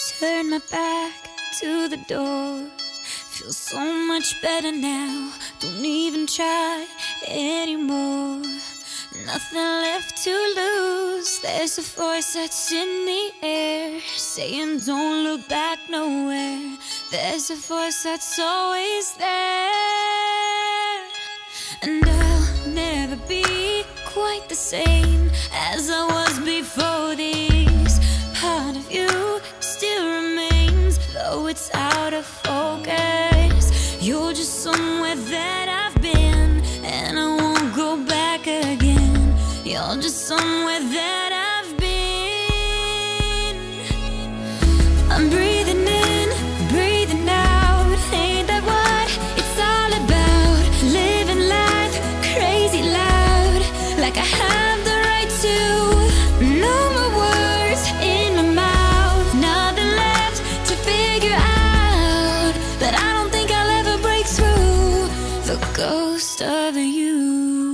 Turn my back to the door. Feel so much better now. Don't even try anymore. Nothing left to lose. There's a voice that's in the air saying don't look back nowhere. There's a voice that's always there. And I'll never be quite the same as I was before this. Part of you still remains, though it's out of focus. You're just somewhere that I've been, and I won't go back again. You're just somewhere that I've been. I'm breathing in, breathing out. Ain't that what it's all about? Living life crazy loud, like I have the right to. No more words in my mouth, nothing left to figure out. But I don't think I'll ever break through the ghost of you.